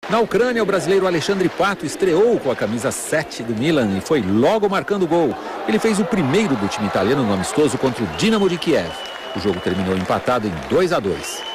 Na Ucrânia, o brasileiro Alexandre Pato estreou com a camisa 7 do Milan e foi logo marcando gol. Ele fez o primeiro do time italiano no amistoso contra o Dinamo de Kiev. O jogo terminou empatado em 2-2.